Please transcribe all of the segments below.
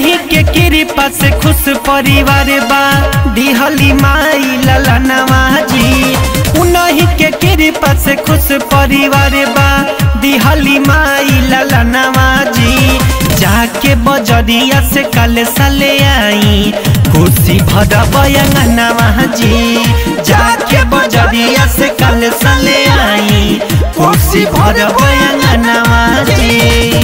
उन्हीं के कृपा से खुश परिवार बा दिहली माई ललनवा जी। उन्हीं के कृपा से खुश परिवार बा दिहली माई ललनवा जी। जाके बजरिया से कल सले आई खुशी भरा बयंगनवा जी। जाके बजरिया से कल सले आई खुशी भरा बयंगनवा जी।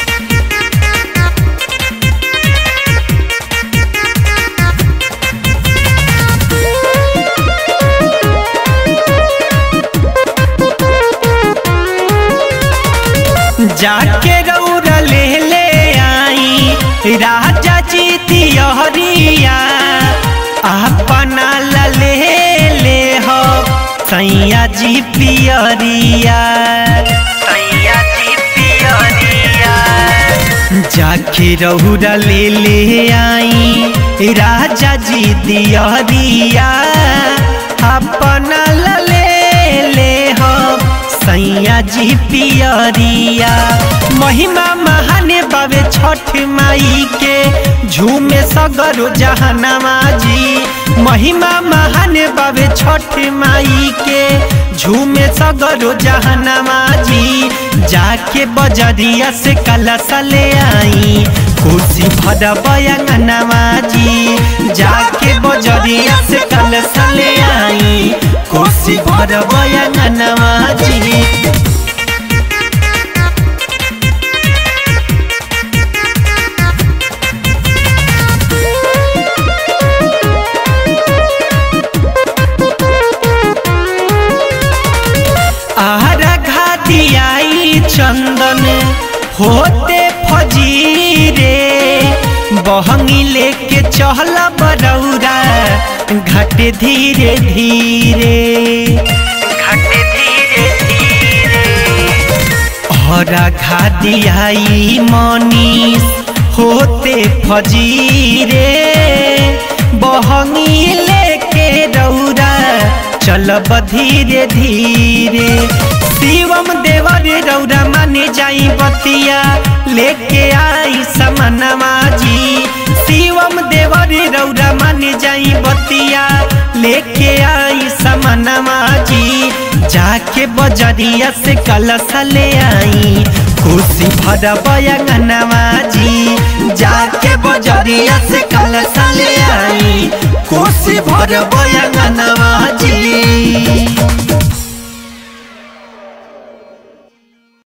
जाके रौरा ले आई राजा जी तियरिया अपना ले हो सैया जी पियरिया। सैया जी पियरिया जाके रौरा ले आई राजा जी दियरिया अपना ले हो सैया जी पियरिया। महिमा महान बाबे छठ माई के झूमे सगरो जहनवा जी। महिमा महान बाबे छठ माई के झूमे सगरो जहनवा जी। जाके बजरिया से कलशा ले आई खुशी भरा बयंगनवा जी। जाके बजरिया से कलशा ले आई खुशी भरा बयंगनवा जी। आई चंदन होते फजीरे बहंगी लेके चहला बरौरा घाटे धीरे धीरे। घाटे धीरे धीरे और घाटी आई मनीष होते फजीरे बहंगी लेके रौरा चलब धीरे धीरे। शिवम देवर रौरा माने जाई बतिया लेके आई समनवा जी। शिवम देवर रौरा माने जाई बतिया लेके आई समनवा जी। जाके बजरिया से कलशा ले आई खुशी भरा बयंगनवा जी। जाके बजरिया से कलशा ले आई खुशी भरा बयंगनवा जी।